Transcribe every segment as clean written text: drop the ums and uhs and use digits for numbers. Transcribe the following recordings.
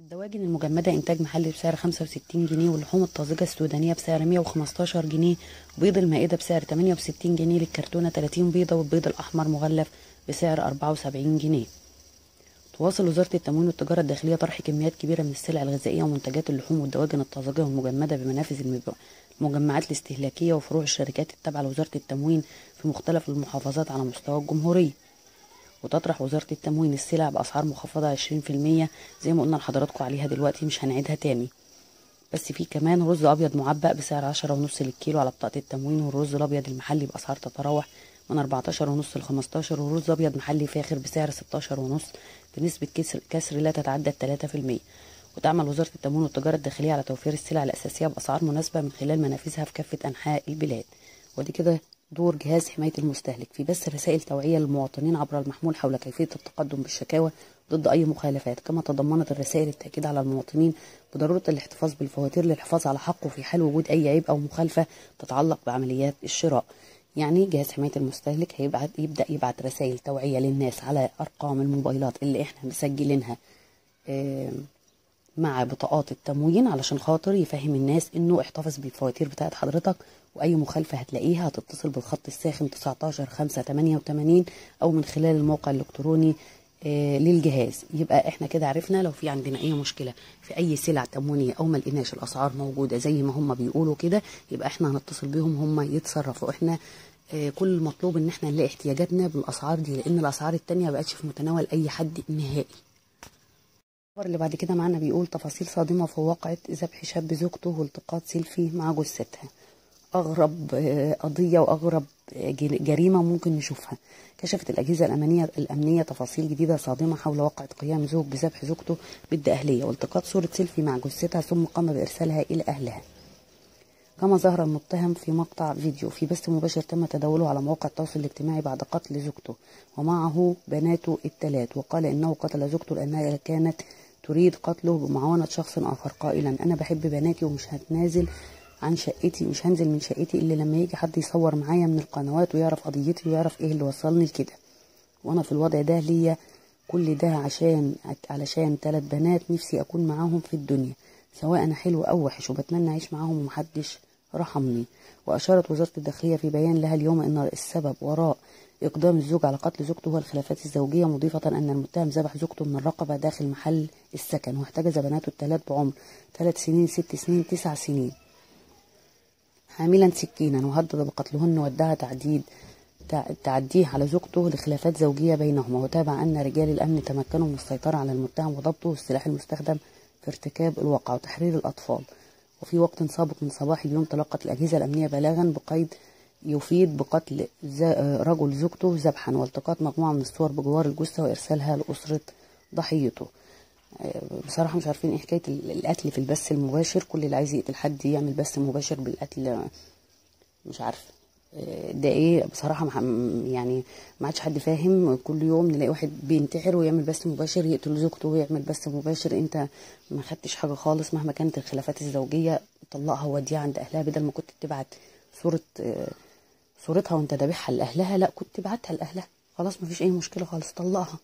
الدواجن المجمدة إنتاج محلي بسعر 65 جنيه، واللحوم الطازجة السودانية بسعر 115 جنيه، بيض المائدة بسعر 68 جنيه للكرتونة 30 بيضة، والبيض الأحمر مغلف بسعر 74 جنيه. تواصل وزارة التموين والتجارة الداخلية طرح كميات كبيرة من السلع الغذائية ومنتجات اللحوم والدواجن الطازجة والمجمدة بمنافذ المجمعات الاستهلاكية وفروع الشركات التابعة لوزارة التموين في مختلف المحافظات على مستوى الجمهورية. وتطرح وزارة التموين السلع بأسعار مخفضة 20%، زي ما قلنا لحضراتكم عليها دلوقتي، مش هنعيدها تاني. بس في كمان رز أبيض معبأ بسعر 10.5 للكيلو على بطاقة التموين، والرز الأبيض المحلي بأسعار تتراوح من 14.5 ل15، ورز أبيض محلي فاخر بسعر 16.5 بنسبة كسر لا تتعدى 3%. وتعمل وزارة التموين والتجارة الداخلية على توفير السلع الأساسية بأسعار مناسبة من خلال منافذها في كافة أنحاء البلاد. ودي كده دور جهاز حماية المستهلك في بث رسائل توعية للمواطنين عبر المحمول حول كيفية التقدم بالشكاوى ضد أي مخالفات. كما تضمنت الرسائل التأكيد على المواطنين بضرورة الاحتفاظ بالفواتير للحفاظ على حقه في حال وجود أي عيب أو مخالفة تتعلق بعمليات الشراء. يعني جهاز حماية المستهلك يبدأ يبعت رسائل توعية للناس على أرقام الموبايلات اللي احنا مسجلينها مع بطاقات التموين، علشان خاطر يفهم الناس انه احتفظ بالفواتير بتاعت حضرتك، واي مخالفة هتلاقيها هتتصل بالخط الساخن 19 5 88 او من خلال الموقع الالكتروني للجهاز. يبقى احنا كده عرفنا لو في عندنا اي مشكلة في اي سلع تموينية او ما لقيناش الاسعار موجودة زي ما هم بيقولوا كده، يبقى احنا هنتصل بيهم هم يتصرفوا. احنا كل المطلوب ان احنا نلاقي احتياجاتنا بالاسعار دي، لان الاسعار التانية مبقتش في متناول اي حد نهائي. الخبر اللي بعد كده معانا بيقول تفاصيل صادمة في واقعة ذبح شاب زوجته والتقاط سيلفي مع جثتها. أغرب قضية وأغرب جريمة ممكن نشوفها. كشفت الأجهزة الأمنية تفاصيل جديدة صادمة حول واقعة قيام زوج بذبح زوجته ضد أهلية والتقاط صورة سيلفي مع جثتها ثم قام بإرسالها إلى أهلها. كما ظهر المتهم في مقطع فيديو في بث مباشر تم تداوله على مواقع التواصل الاجتماعي بعد قتل زوجته ومعه بناته الثلاث، وقال إنه قتل زوجته لأنها كانت تريد قتله بمعاونة شخص آخر، قائلا أنا بحب بناتي ومش هتنازل عن شقتي، مش هنزل من شقتي إلا لما يجي حد يصور معايا من القنوات ويعرف قضيتي ويعرف إيه اللي وصلني لكده، وأنا في الوضع ده ليا كل ده علشان 3 بنات نفسي أكون معاهم في الدنيا، سواء أنا حلو أو وحش، وبتمنى أعيش معاهم ومحدش رحمني. وأشارت وزارة الداخلية في بيان لها اليوم أن السبب وراء إقدام الزوج على قتل زوجته هو الخلافات الزوجية، مضيفة أن المتهم ذبح زوجته من الرقبة داخل محل السكن، واحتجز بناته الثلاث بعمر 3 سنين 6 سنين 9 سنين حاملا سكينا، وهدد بقتلهن وادعى تعديه على زوجته لخلافات زوجية بينهما. وتابع أن رجال الأمن تمكنوا من السيطرة على المتهم وضبطه والسلاح المستخدم في ارتكاب الواقعة وتحرير الأطفال. وفي وقت سابق من صباح اليوم تلقت الأجهزة الأمنية بلاغا بقيد يفيد بقتل رجل زوجته ذبحا والتقاط مجموعة من الصور بجوار الجثة وإرسالها لأسرة ضحيته. بصراحة مش عارفين ايه حكاية القتل في البث المباشر، كل اللي عايز يقتل حد يعمل بث مباشر بالقتل، مش عارفة ده ايه بصراحة. يعني ما عادش حد فاهم، كل يوم نلاقي واحد بينتحر ويعمل بث مباشر يقتل زوجته ويعمل بث مباشر. انت ما خدتش حاجة خالص مهما كانت الخلافات الزوجية، طلقها ووديها عند اهلها، بدل ما كنت تبعت صورتها وانت ذابحها لاهلها، لا كنت تبعتها لاهلها خلاص، ما فيش اي مشكلة خالص، طلقها.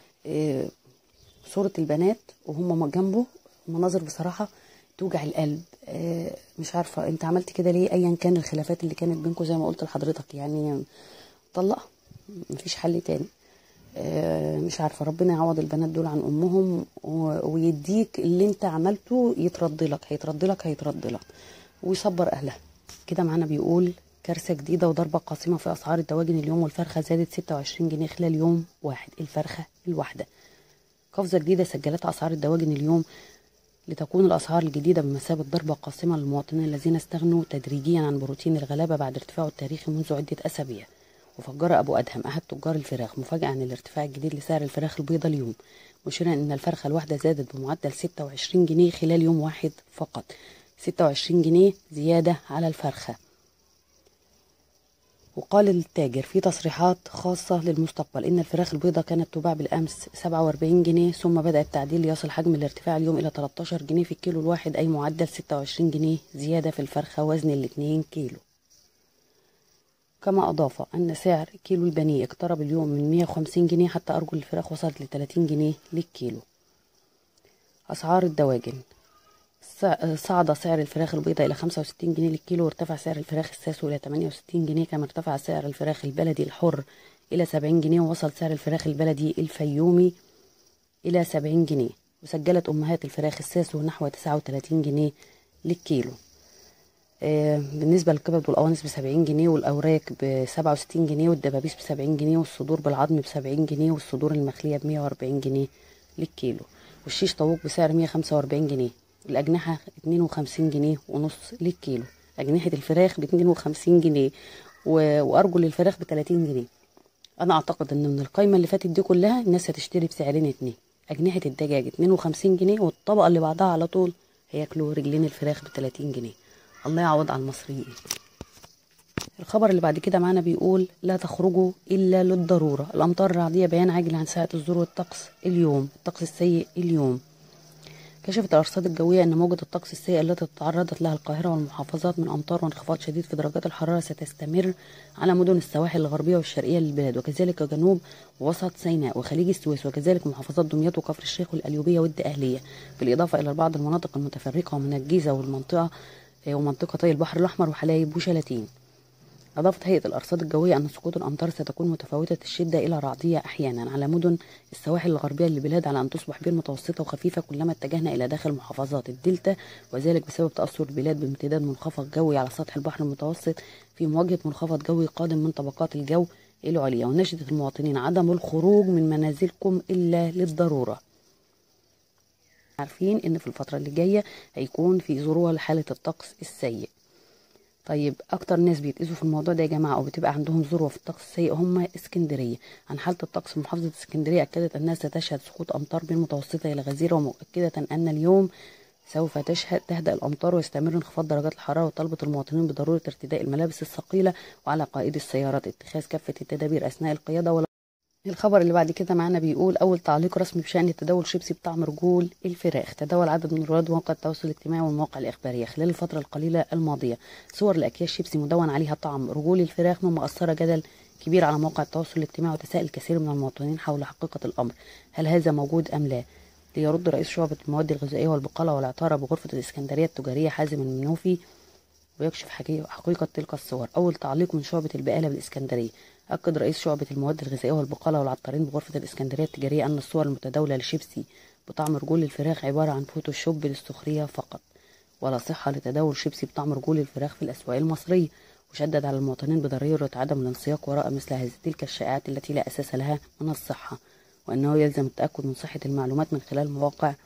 صورة البنات وهم جنبه مناظر بصراحة توجع القلب. مش عارفة انت عملت كده ليه، ايا كان الخلافات اللي كانت بينكم زي ما قلت لحضرتك، يعني طلقها مفيش حل تاني. مش عارفة، ربنا يعوض البنات دول عن امهم ويديك اللي انت عملته هيترد لك ويصبر اهلها كده. معانا بيقول كارثة جديدة وضربة قاسمة في اسعار الدواجن اليوم، والفرخة زادت 26 جنيه خلال يوم واحد، الفرخة الواحدة. قفزة جديدة سجلتها أسعار الدواجن اليوم، لتكون الأسعار الجديدة بمثابة ضربة قاسمة للمواطنين الذين استغنوا تدريجيا عن بروتين الغلابة بعد ارتفاعه التاريخي منذ عدة أسابيع. وفجر أبو أدهم أحد تجار الفراخ مفاجأة عن الارتفاع الجديد لسعر الفراخ البيضاء اليوم، مشيرا أن الفرخة الواحدة زادت بمعدل 26 جنيه خلال يوم واحد فقط، 26 جنيه زيادة على الفرخة. وقال التاجر في تصريحات خاصة للمستقبل إن الفراخ البيضاء كانت تباع بالأمس 47 جنيه، ثم بدأ التعديل ليصل حجم الارتفاع اليوم إلى 13 جنيه في الكيلو الواحد، أي معدل 26 جنيه زيادة في الفرخة وزن 2 كيلو. كما أضاف أن سعر كيلو البانيه اقترب اليوم من 150 جنيه، حتى أرجل الفراخ وصلت ل 30 جنيه للكيلو. أسعار الدواجن. صعد سعر الفراخ البيضاء إلى 65 جنيه للكيلو، وارتفع سعر الفراخ الساسو إلى 68 جنيه، كما ارتفع سعر الفراخ البلدي الحر إلى 70 جنيه، ووصل سعر الفراخ البلدي الفيومي إلى 70 جنيه، وسجلت أمهات الفراخ الساسو نحو 39 جنيه للكيلو. بالنسبة للكبد والقوانص ب70 جنيه، والأوراك ب67 جنيه، والدبابيس ب70 جنيه، والصدور بالعظم ب70 جنيه، والصدور المخلية ب140 جنيه للكيلو، والشيش طاووق بسعر 145 جنيه، الأجنحة 52 جنيه ونص للكيلو. أجنحة الفراخ ب52 جنيه وأرجل الفراخ ب30 جنيه. أنا أعتقد إن من القايمة اللي فاتت دي كلها الناس هتشتري بسعرين اتنين. أجنحة الدجاج 52 جنيه، والطبقة اللي بعدها على طول هياكلوا رجلين الفراخ ب30 جنيه. الله يعوض على المصريين. الخبر اللي بعد كده معانا بيقول لا تخرجوا إلا للضرورة. الأمطار الرعدية بيان عاجل عن ساعة الذروة الطقس اليوم. الطقس السيء اليوم. كشفت الأرصاد الجوية أن موجة الطقس السيئة التي تعرضت لها القاهرة والمحافظات من أمطار وانخفاض شديد في درجات الحرارة ستستمر على مدن السواحل الغربية والشرقية للبلاد، وكذلك جنوب ووسط سيناء وخليج السويس، وكذلك محافظات دمياط وكفر الشيخ والقليوبية والدقهلية، بالإضافة إلى بعض المناطق المتفرقة من الجيزة ومنطقتي البحر الأحمر وحلايب وشلاتين. أضافت هيئة الأرصاد الجوية أن سقوط الأمطار ستكون متفاوتة الشدة إلى رعدية أحيانا على مدن السواحل الغربية للبلاد، على أن تصبح بين متوسطة وخفيفة كلما اتجهنا إلى داخل محافظات الدلتا، وذلك بسبب تأثر البلاد بامتداد منخفض جوي على سطح البحر المتوسط في مواجهة منخفض جوي قادم من طبقات الجو العليا. ونشدت المواطنين عدم الخروج من منازلكم إلا للضرورة. عارفين إن في الفترة اللي جاية هيكون في ذروة لحالة الطقس السيء. طيب اكتر ناس بيتأذوا في الموضوع ده يا جماعه او بتبقى عندهم ذروه في الطقس السيء هم اسكندريه. عن حاله الطقس في محافظه اسكندريه اكدت انها ستشهد سقوط امطار بين متوسطه الى غزيره، ومؤكده ان اليوم سوف تهدأ الامطار ويستمر انخفاض درجات الحراره، وطلبت المواطنين بضروره ارتداء الملابس الثقيله، وعلى قائدي السيارات اتخاذ كافه التدابير اثناء القياده. الخبر اللي بعد كده معانا بيقول أول تعليق رسمي بشأن تداول شيبسي بطعم رجول الفراخ. تداول عدد من رواد مواقع التواصل الاجتماعي والمواقع الإخبارية خلال الفترة القليلة الماضية صور لأكياس شيبسي مدون عليها طعم رجول الفراخ، مما أثار جدل كبير على مواقع التواصل الاجتماعي، وتساءل كثير من المواطنين حول حقيقة الأمر، هل هذا موجود أم لا؟ ليرد رئيس شعبة المواد الغذائية والبقالة والعطارة بغرفة الإسكندرية التجارية حازم المنوفي ويكشف حقيقة تلك الصور. أول تعليق من شعبة البقالة بالإسكندرية. أكد رئيس شعبة المواد الغذائية والبقالة والعطارين بغرفة الإسكندرية التجارية أن الصور المتداولة لشيبسي بطعم رجول الفراخ عبارة عن فوتوشوب للسخرية فقط، ولا صحة لتداول شيبسي بطعم رجول الفراخ في الأسواق المصرية، وشدد على المواطنين بضرورة عدم الانسياق وراء مثل هذه تلك الشائعات التي لا أساس لها من الصحة، وأنه يلزم التأكد من صحة المعلومات من خلال مواقع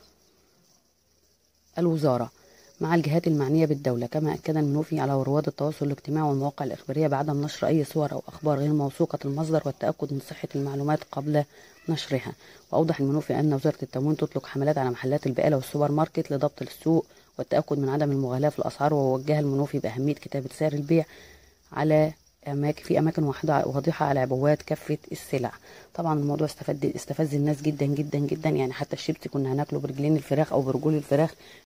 الوزارة مع الجهات المعنية بالدولة. كما أكد المنوفي على رواد التواصل الاجتماعي والمواقع الإخبارية بعدم نشر أي صور أو أخبار غير موثوقة المصدر والتأكد من صحة المعلومات قبل نشرها. وأوضح المنوفي أن وزارة التموين تطلق حملات على محلات البقالة والسوبر ماركت لضبط السوق والتأكد من عدم المغالاة في الأسعار، ووجه المنوفي بأهمية كتابة سعر البيع في أماكن واضحة على عبوات كافة السلع. طبعا الموضوع استفز الناس جدا جدا جدا، يعني حتى الشيبسي كنا هناكله برجلين الفراخ أو برجول الفراخ،